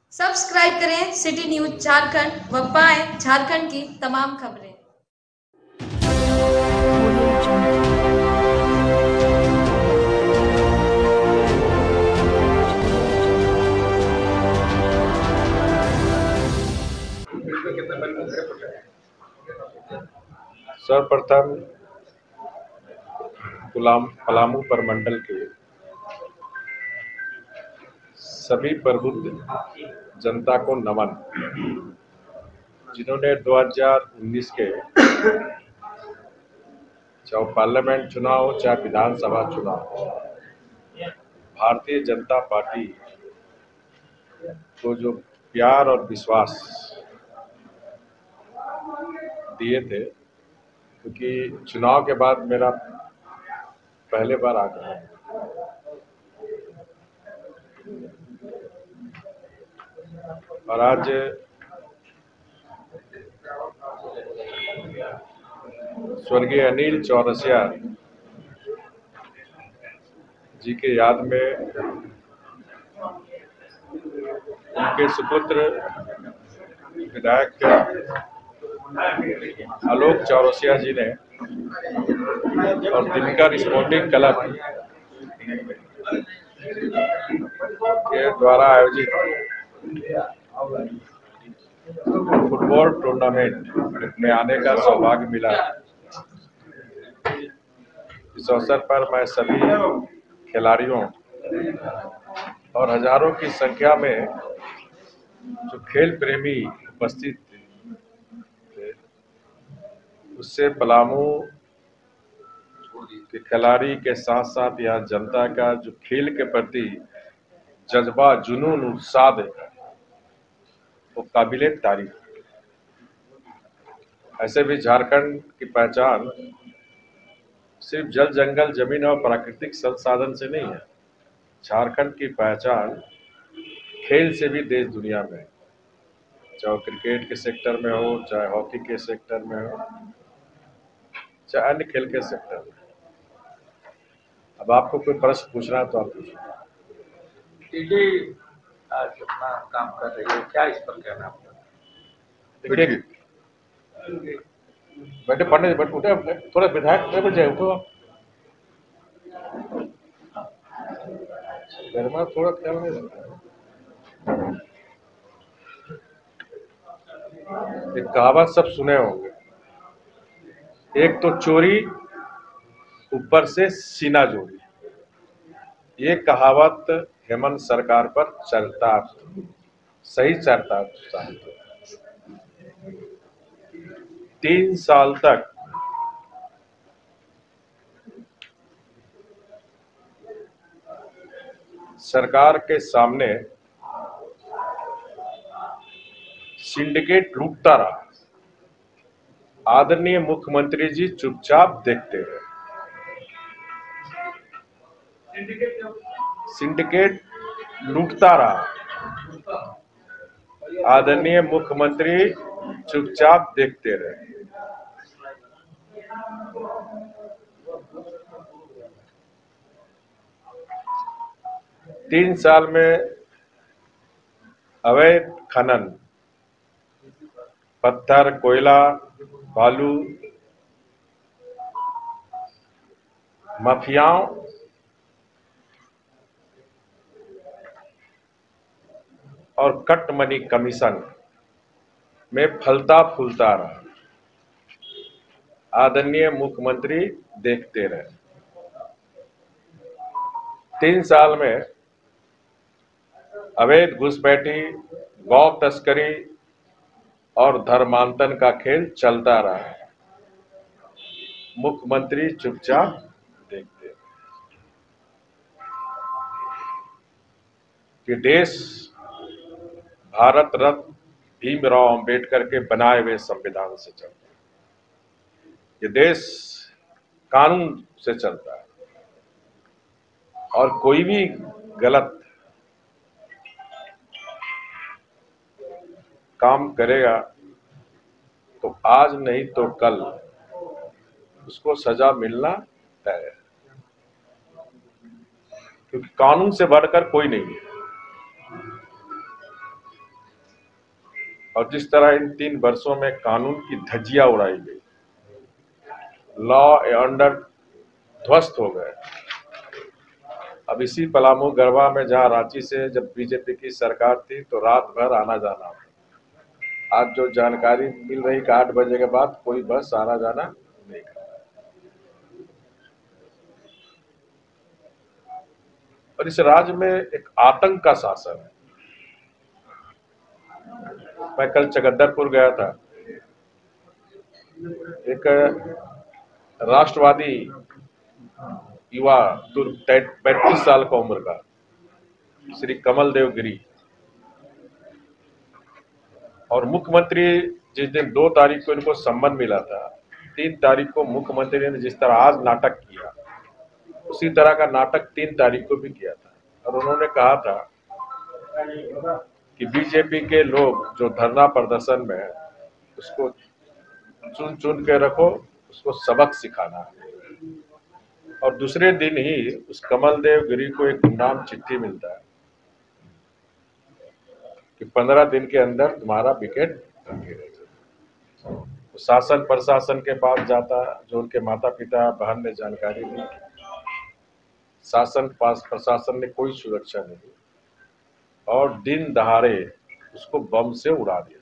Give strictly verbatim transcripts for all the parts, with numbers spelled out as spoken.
Subscribe करें city news Jharkhand व पाएं झारखंड की तमाम खबरें। सर्वप्रथम गुलाम पलामू प्रमंडल के सभी प्रबुद्ध जनता को नमन, जिन्होंने दो हज़ार उन्नीस के चाहे पार्लियामेंट चुनाव हो चाहे विधानसभा चुनाव, भारतीय जनता पार्टी को जो प्यार और विश्वास दिए थे, क्योंकि चुनाव के बाद मेरा पहले बार आगमन है। और आज स्वर्गीय अनिल चौरसिया जी के याद में उनके सुपुत्र विधायक आलोक चौरसिया जी ने और दिनकर स्पोर्टिंग क्लब के द्वारा आयोजित फुटबॉल टूर्नामेंट में आने का सौभाग्य मिला। इस अवसर पर मैं सभी खिलाड़ियों और हजारों की संख्या में जो खेल प्रेमी उपस्थित थे, उससे पलामू के खिलाड़ी के साथ साथ यहाँ जनता का जो खेल के प्रति जज्बा, जुनून, उत्साह देखा वो काबिले तारीफ। ऐसे भी झारखंड की पहचान सिर्फ जल, जंगल, जमीन और प्राकृतिक संसाधन से नहीं है। झारखंड की पहचान खेल से भी देश दुनिया में, चाहे क्रिकेट के सेक्टर में हो, चाहे हॉकी के सेक्टर में हो, चाहे अन्य खेल के सेक्टर में। अब आपको कोई प्रश्न पूछना है तो आप पूछिए। ईडी आज अपना काम कर रही है, क्या इस पर कहना आपका? देखिए, बैठे पढ़ने बैठ उठे, थोड़ा विधायक टेबल जाए, उठो आप। घर में थोड़ा ख्याल नहीं रखता। एक कहावत सब सुने होंगे, एक तो चोरी ऊपर से सीना जोड़ी। ये कहावत हेमंत सरकार पर चलता सही चलता तीन साल तक सरकार के सामने सिंडिकेट लूटता रहा। आदरणीय मुख्यमंत्री जी चुपचाप देखते रहे। सिंडिकेट लूटता रहा, आदरणीय मुख्यमंत्री चुपचाप देखते रहे। तीन साल में अवैध खनन, पत्थर, कोयला, बालू, माफियाओं और कट मनी कमीशन में फलता फूलता रहा। आदरणीय मुख्यमंत्री देखते रहे। तीन साल में अवैध घुसपैठी, गौ तस्करी और धर्मांतरण का खेल चलता रहा। मुख्यमंत्री चुपचाप देखते रहे। कि देश भारत रत्न भीमराव अंबेडकर के बनाए हुए संविधान से चलता है। ये देश कानून से चलता है और कोई भी गलत काम करेगा तो आज नहीं तो कल उसको सजा मिलना तय है, क्योंकि कानून से बढ़कर कोई नहीं है। और जिस तरह इन तीन वर्षों में कानून की धज्जियां उड़ाई गई, लॉ एंड ऑर्डर ध्वस्त हो गए। अब इसी पलामू गढ़वा में जहां रांची से जब बीजेपी की सरकार थी तो रात भर आना जाना, आज जो जानकारी मिल रही कि आठ बजे के बाद कोई बस आना जाना नहीं कर। और इस राज्य में एक आतंक का शासन है। मैं कल चकद्दरपुर गया था, एक राष्ट्रवादी युवा पैंतीस साल का उम्र का श्री कमल देव गिरी, और मुख्यमंत्री जिस दिन दो तारीख को इनको सम्मान मिला था, तीन तारीख को मुख्यमंत्री ने जिस तरह आज नाटक किया उसी तरह का नाटक तीन तारीख को भी किया था। और उन्होंने कहा था कि बीजेपी के लोग जो धरना प्रदर्शन में है उसको चुन चुन के रखो, उसको सबक सिखाना है। और दूसरे दिन ही उस कमल देव गिरी को एक गुमनाम चिट्ठी मिलता है कि पंद्रह दिन के अंदर तुम्हारा विकेट गिरेगा। तो शासन प्रशासन के पास जाता, जो उनके माता पिता बहन ने जानकारी दी, शासन पास प्रशासन ने कोई सुरक्षा नहीं दी और दिन दहाड़े उसको बम से उड़ा दिया।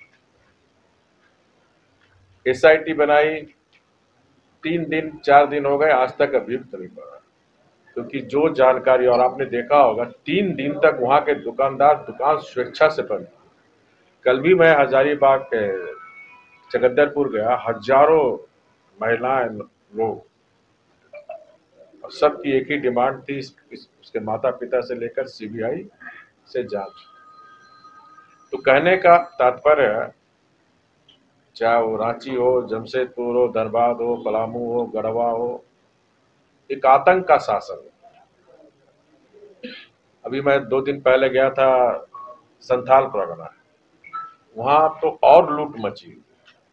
एसआईटी बनाई, तीन दिन चार दिन हो गए, आज तक अभियुक्त नहीं पड़ा, क्योंकि जो जानकारी, और आपने देखा होगा तीन दिन तक वहां के दुकानदार दुकान स्वेच्छा से बंद। कल भी मैं हजारीबाग के चकद्दरपुर गया, हजारों महिलाएं लोग, और सबकी एक ही डिमांड थी, उसके माता पिता से लेकर सीबीआई से जांच। तो कहने का तात्पर्य है, चाहे वो रांची हो, जमशेदपुर हो, धनबाद हो, पलामू हो, गढ़वा हो, एक आतंक का शासन है। अभी मैं दो दिन पहले गया था संथाल परगना, वहां तो और लूट मची हुई।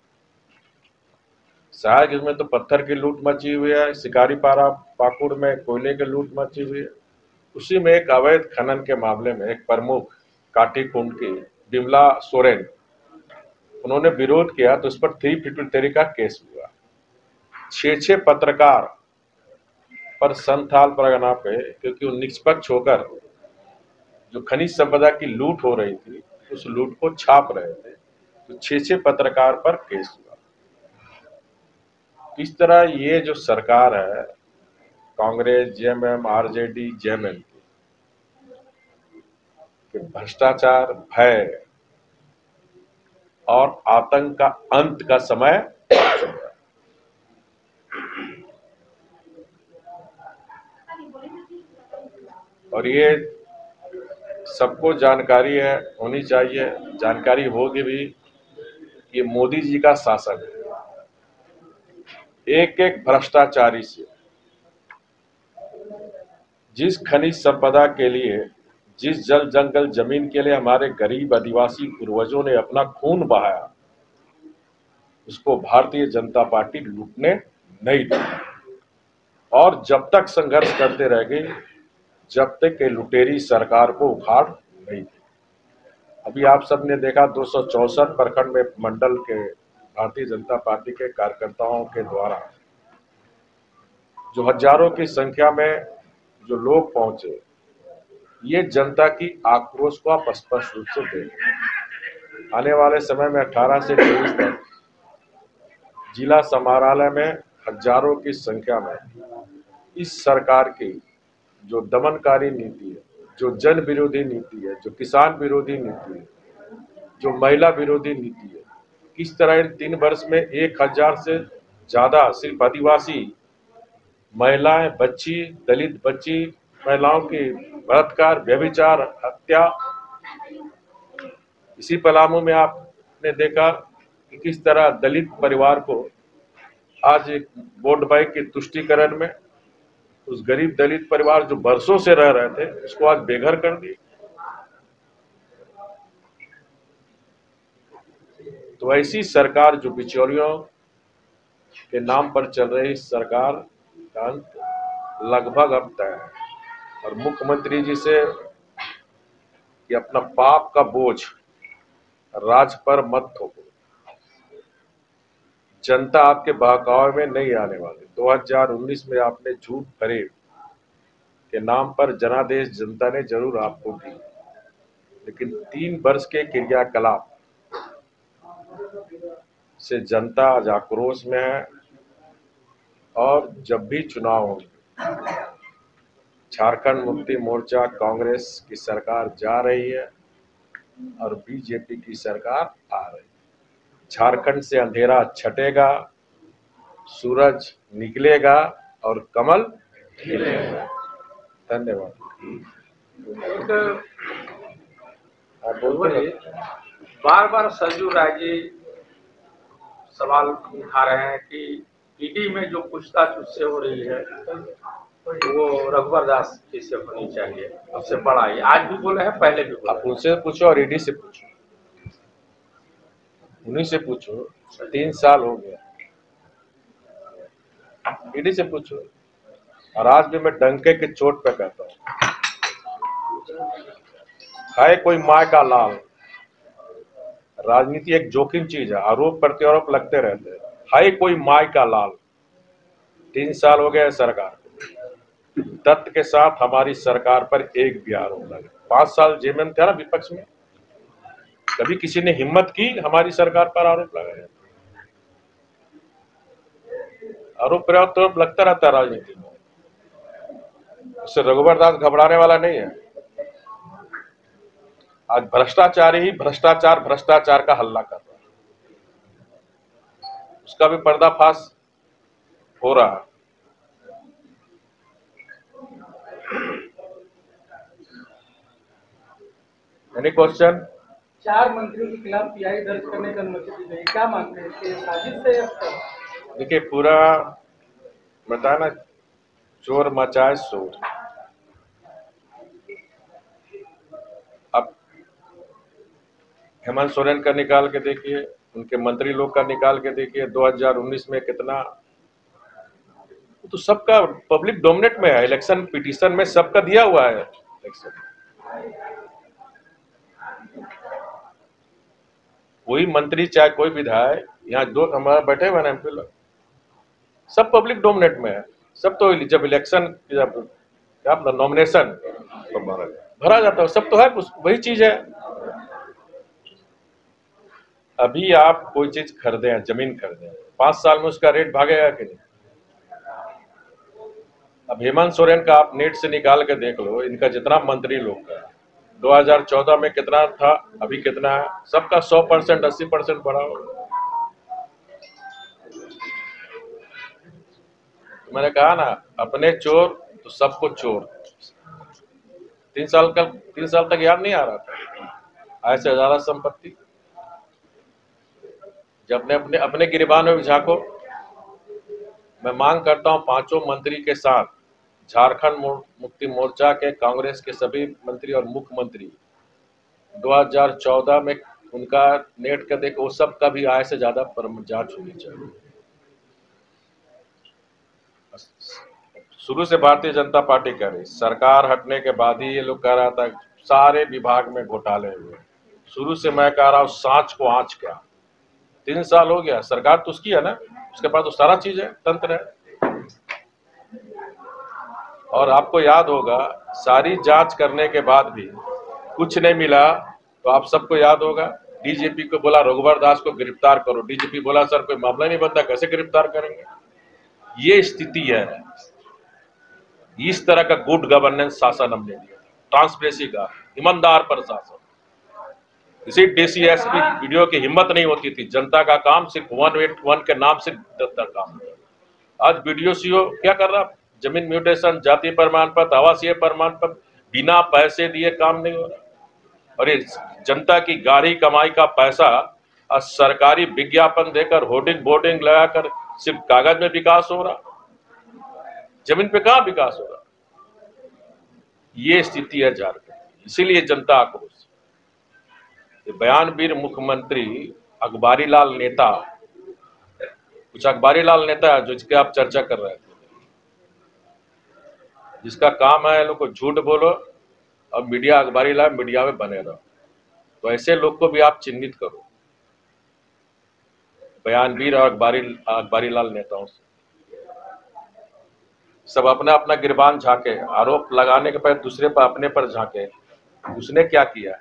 शायद इसमें तो पत्थर की लूट मची हुई है, शिकारीपारा पाकुड़ में कोयले की लूट मची हुई है। उसी में एक अवैध खनन के मामले में एक प्रमुख काटी कुंड की बिमला सोरेन, उन्होंने विरोध किया तो उस पर थ्री फिफ्टी थ्री का केस हुआ। छह छह पत्रकार पर संथाल परगना पे, क्योंकि वो निष्पक्ष होकर जो खनिज संपदा की लूट हो रही थी उस लूट को छाप रहे थे, तो छह छह पत्रकार पर केस हुआ। इस तरह ये जो सरकार है, कांग्रेस, जेएमएम, आरजेडी, जेएमएम के भ्रष्टाचार, भय और आतंक का अंत का समय आ चुका है। और ये सबको जानकारी है, होनी चाहिए, जानकारी होगी भी, ये मोदी जी का शासन है। एक एक भ्रष्टाचारी से, जिस खनिज संपदा के लिए, जिस जल जंगल जमीन के लिए हमारे गरीब आदिवासी पूर्वजों ने अपना खून बहाया, उसको भारतीय जनता पार्टी लूटने नहीं दी। और जब तक संघर्ष करते रहेंगे, जब तक के लुटेरी सरकार को उखाड़ नहीं दी। अभी आप सबने देखा दो सौ चौसठ प्रखंड में मंडल के भारतीय जनता पार्टी के कार्यकर्ताओं के द्वारा जो हजारों की संख्या में जो लोग पहुंचे, ये जनता की आक्रोश को आप स्पष्ट रूप से देखें। आने वाले समय में अठारह से तेईस तक जिला समाहरणालय में हजारों की संख्या में इस सरकार की जो दमनकारी नीति है, जो जन विरोधी नीति है, जो किसान विरोधी नीति है, जो महिला विरोधी नीति है, किस तरह इन तीन वर्ष में एक हजार से ज्यादा सिर्फ आदिवासी महिलाएं, बच्ची, दलित बच्ची महिलाओं की बलात्कार, व्यभिचार, हत्या। इसी पलामू में आपने देखा कि किस तरह दलित परिवार को आज एक वोट बैंक के तुष्टीकरण में उस गरीब दलित परिवार जो बरसों से रह रहे थे उसको आज बेघर कर दिए। तो ऐसी सरकार जो बिचौलियों के नाम पर चल रही सरकार का अंत लगभग अब तय है। और मुख्यमंत्री जी से कि अपना पाप का बोझ राज पर मत थोपो। जनता आपके बहकावे में नहीं आने वाली। दो हज़ार उन्नीस में आपने झूठ फरेब के नाम पर जनादेश जनता ने जरूर आपको दी, लेकिन तीन वर्ष के क्रियाकलाप से जनता आज आक्रोश में है। और जब भी चुनाव होंगे, झारखंड मुक्ति मोर्चा कांग्रेस की सरकार जा रही है और बीजेपी की सरकार आ रही है। झारखंड से अंधेरा छटेगा, सूरज निकलेगा और कमल खिलेगा। धन्यवाद। एक बोलिए, बार बार सरजू राय जी सवाल उठा रहे हैं कि ईडी में जो पूछताछ उससे हो रही है वो रघुवर दास जी से होनी चाहिए, उससे बड़ा ही आज भी बोले हैं, पहले भी बोले। आप उनसे पूछो और ईडी से पूछो, उन्हीं से पूछो। तीन साल हो गया, ईडी से पूछो। और आज भी मैं डंके के चोट पे कहता हूँ, है कोई माय का लाल। राजनीति एक जोखिम चीज है, आरोप प्रत्यारोप लगते रहते हैं। है कोई माय का लाल। तीन साल हो गए सरकार, तथ्य के साथ हमारी सरकार पर एक भी आरोप लगे। पांच साल जेल में था ना विपक्ष में, कभी किसी ने हिम्मत की हमारी सरकार पर आरोप लगाया? आरोप प्रत्यारोप लगता रहता है राजनीति में। उससे रघुवर दास घबराने वाला नहीं है। आज भ्रष्टाचारी ही भ्रष्टाचार भ्रष्टाचार का हल्ला कर रहा है, उसका भी पर्दाफाश हो रहा है। Any question? चार मंत्रियों के खिलाफ पीआई दर्ज करने की अनुमति दी गई, क्या मानते हैं कि साजिश से या फिर? देखिए, पूरा बताया ना, चोर मचाए शोर। अब हेमंत सोरेन का निकाल के देखिए, उनके मंत्री लोग का निकाल के देखिए, दो हज़ार उन्नीस में कितना, तो सबका पब्लिक डोमिनेट में है। इलेक्शन पिटीशन में सबका दिया हुआ है इलेक्शन। कोई मंत्री चाहे कोई विधायक, यहाँ दो हमारा बैठे हुए ना एमपी लोग, सब पब्लिक डोमिनेट में है। सब तो जब इलेक्शन जब क्या अपना नॉमिनेशन तो भरा जाता है, सब तो है, वही चीज है। अभी आप कोई चीज खरीदे, जमीन खरीदे, पांच साल में उसका रेट भागेगा कि नहीं? अब हेमंत सोरेन का आप नेट से निकाल के देख लो, इनका जितना मंत्री लोग का दो हज़ार चौदह में कितना था, अभी कितना है, सबका सौ परसेंट अस्सी परसेंट बढ़ा होगा। तो मैंने कहा ना, अपने चोर तो सबको चोर। तीन साल का तीन साल तक याद नहीं आ रहा था, ऐसे ज्यादा संपत्ति जब अपने अपने अपने गिरबान में झांको। मैं मांग करता हूं पांचों मंत्री के साथ झारखंड मुक्ति मोर्चा के, कांग्रेस के सभी मंत्री और मुख्यमंत्री दो हज़ार चौदह में उनका नेट का देखो, वो सब का भी आय से ज्यादा जांच होनी चाहिए। शुरू से भारतीय जनता पार्टी कर रही, सरकार हटने के बाद ही ये लोग कह रहा था सारे विभाग में घोटाले हुए। शुरू से मैं कह रहा हूँ, सांच को आंच क्या। तीन साल हो गया, सरकार तो उसकी है ना, उसके पास तो सारा चीज है, तंत्र है। और आपको याद होगा, सारी जांच करने के बाद भी कुछ नहीं मिला, तो आप सबको याद होगा, डीजीपी को बोला रघुवर दास को गिरफ्तार करो। डीजीपी बोला सर कोई मामला नहीं बनता, कैसे गिरफ्तार करेंगे? ये स्थिति है। इस तरह का गुड गवर्नेंस शासन हमने दिया, ट्रांसपेरेंसी का, ईमानदार प्रशासन। इसी डीसीएसपी वीडियो की हिम्मत नहीं होती थी, जनता का काम सिर्फ वन एट वन के नाम से दफ्तर काम। आज वीडियो सीओ क्या कर रहा, जमीन म्यूटेशन, जाति प्रमाण पत्र, आवासीय प्रमाण पत्र, बिना पैसे दिए काम नहीं हो रहा। और ये जनता की गाढ़ी कमाई का पैसा आज सरकारी विज्ञापन देकर, होर्डिंग बोर्डिंग लगाकर सिर्फ कागज में विकास हो रहा, जमीन पे कहां विकास हो रहा। ये स्थिति है झारखंड, इसीलिए जनता आक्रोश। बयानवीर मुख्यमंत्री अखबारी लाल नेता, कुछ अखबारी लाल नेता है जो इसके आप चर्चा कर रहे थे, जिसका काम है लोग को झूठ बोलो और मीडिया अखबारी लाल मीडिया में बने रहो। तो ऐसे लोग को भी आप चिन्हित करो, बयानवीर और अखबारी अखबारी लाल नेताओं से। सब अपना अपना गिरबान झांके, आरोप लगाने के बाद दूसरे पर अपने पर झांके, उसने क्या किया?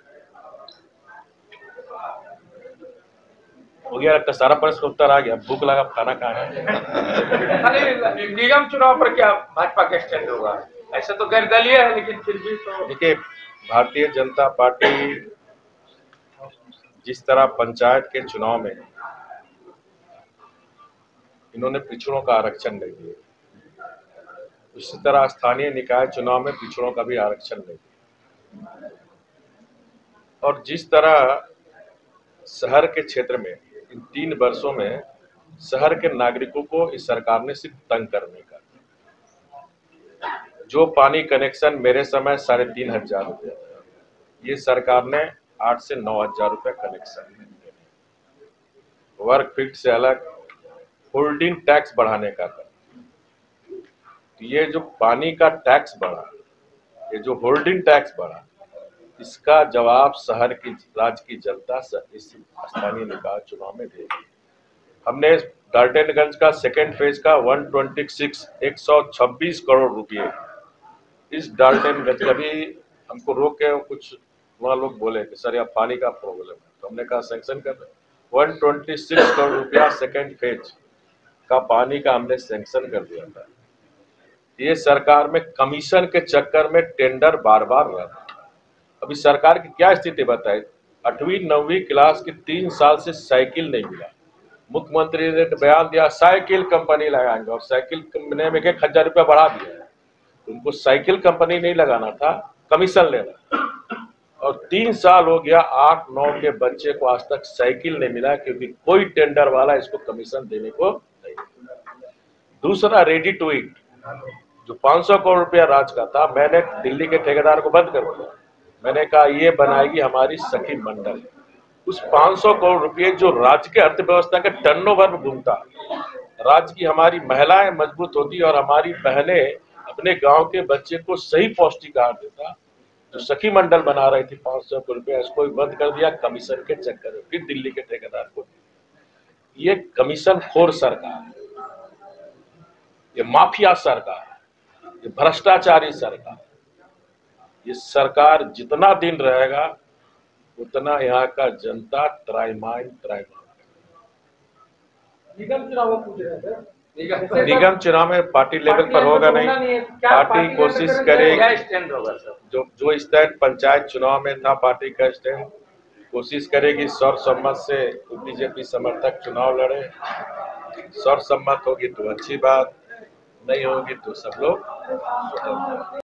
हो गया, का सारा प्रश्न उत्तर आ गया। भूख लगा, खाना कहाँ है? अरे निगम चुनाव पर क्या भाजपा का स्टैंड होगा? ऐसे तो गैर दलीय है, लेकिन फिर भी तो देखिए, भारतीय जनता पार्टी जिस तरह पंचायत के चुनाव में इन्होंने पिछड़ों का आरक्षण नहीं दिया, उसी तरह स्थानीय निकाय चुनाव में पिछड़ों का भी आरक्षण नहीं दिया। और जिस तरह शहर के क्षेत्र में इन तीन वर्षों में शहर के नागरिकों को इस सरकार ने सिर्फ तंग करने का, जो पानी कनेक्शन मेरे समय साढ़े तीन हजार रुपया था, ये सरकार ने आठ से नौ हजार रुपया कनेक्शन, वर्क फीट से अलग होल्डिंग टैक्स बढ़ाने का था। तो ये जो पानी का टैक्स बढ़ा, ये जो होल्डिंग टैक्स बढ़ा, इसका जवाब शहर की राज्य की जनता इस स्थानीय निकाय चुनाव में देगी। हमने डाल्टनगंज का सेकेंड फेज का एक सौ छब्बीस करोड़ रुपए इस डाल्टनगंज, कभी हमको रोक के कुछ वहाँ लोग बोले कि सर यहाँ पानी का प्रॉब्लम है, तो हमने कहा सैंक्शन कर दो। एक सौ छब्बीस करोड़ रुपया सेकेंड फेज का पानी का हमने सैंक्शन कर दिया था। ये सरकार में कमीशन के चक्कर में टेंडर बार बार रहा। अभी सरकार की क्या स्थिति बताए? आठवीं नौवीं क्लास की तीन साल से साइकिल नहीं मिला। मुख्यमंत्री ने बयान दिया साइकिल कंपनी लगाएंगे, और साइकिल कंपनी में एक हजार रुपया बढ़ा दिया। उनको साइकिल कंपनी नहीं लगाना था, कमीशन लेना। और तीन साल हो गया, आठ नौ के बच्चे को आज तक साइकिल नहीं मिला, क्योंकि कोई टेंडर वाला इसको कमीशन देने को नहीं। दूसरा, रेडी टू ईट जो पाँच सौ करोड़ रुपया राज्य का था, मैंने दिल्ली के ठेकेदार को बंद कर दिया। मैंने कहा ये बनाएगी हमारी सखी मंडल। उस पाँच सौ करोड़ रुपये जो राज्य के अर्थव्यवस्था के टर्नओवर में घूमता, राज्य की हमारी महिलाएं मजबूत होती और हमारी बहनें अपने गांव के बच्चे को सही पौष्टिक आहार देता, जो सखी मंडल बना रही थी पाँच सौ करोड़ रुपया, इसको भी बंद कर दिया कमीशन के चक्कर में। फिर दिल्ली के ठेकेदार को, ये कमीशन खोर सरकार, ये माफिया सरकार, ये भ्रष्टाचारी सरकार, ये सरकार जितना दिन रहेगा उतना यहाँ का जनता त्राइमाम त्राइमाम। निगम चुनाव पूछ रहे थे सर। निगम चुनाव में पार्टी लेवल पर होगा नहीं, पार्टी कोशिश करेगी, जो जो स्टैंड पंचायत चुनाव में था पार्टी का स्टैंड, कोशिश करेगी सर्वसम्मत से बीजेपी समर्थक चुनाव लड़े। सर्वसम्मत होगी तो अच्छी बात, नहीं होगी तो सब लोग